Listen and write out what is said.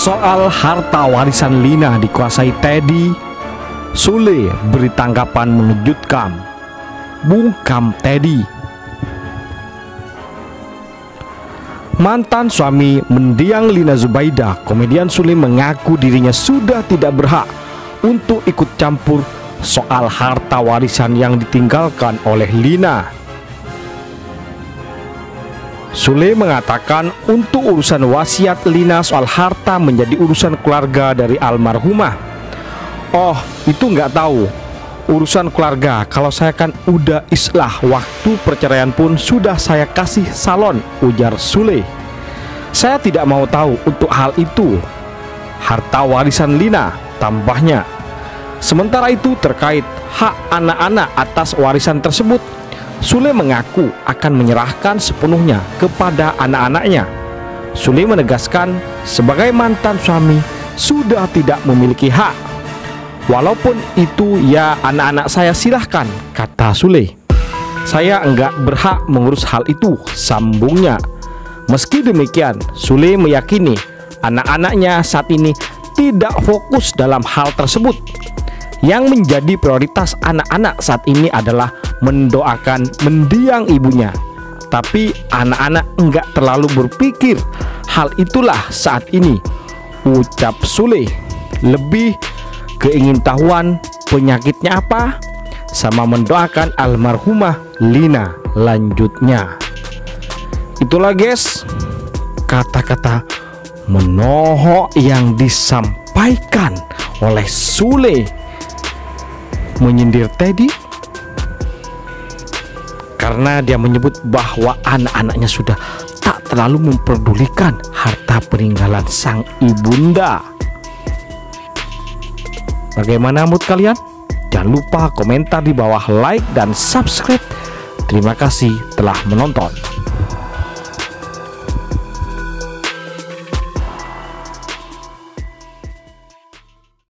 Soal harta warisan Lina dikuasai Teddy, Sule beri tanggapan mengejutkan. Bungkam Teddy. Mantan suami mendiang Lina Zubaidah, komedian Sule mengaku dirinya sudah tidak berhak untuk ikut campur soal harta warisan yang ditinggalkan oleh Lina. Sule mengatakan untuk urusan wasiat Lina soal harta menjadi urusan keluarga dari almarhumah. Oh, itu nggak tahu. Urusan keluarga, kalau saya kan udah islah, waktu perceraian pun sudah saya kasih salon, ujar Sule. Saya tidak mau tahu untuk hal itu. Harta warisan Lina, tambahnya. Sementara itu terkait hak anak-anak atas warisan tersebut, Sule mengaku akan menyerahkan sepenuhnya kepada anak-anaknya. Sule menegaskan sebagai mantan suami sudah tidak memiliki hak. Walaupun itu ya anak-anak saya silahkan, kata Sule. Saya enggak berhak mengurus hal itu, sambungnya. Meski demikian, Sule meyakini anak-anaknya saat ini tidak fokus dalam hal tersebut. Yang menjadi prioritas anak-anak saat ini adalah mendoakan mendiang ibunya. Tapi anak-anak enggak terlalu berpikir hal itulah saat ini, ucap Sule. Lebih keingintahuan penyakitnya apa, sama mendoakan almarhumah Lina, lanjutnya. Itulah guys, kata-kata menohok yang disampaikan oleh Sule menyindir Teddy karena dia menyebut bahwa anak-anaknya sudah tak terlalu memperdulikan harta peninggalan sang ibunda. Bagaimana menurut kalian? Jangan lupa komentar di bawah, like dan subscribe. Terima kasih telah menonton.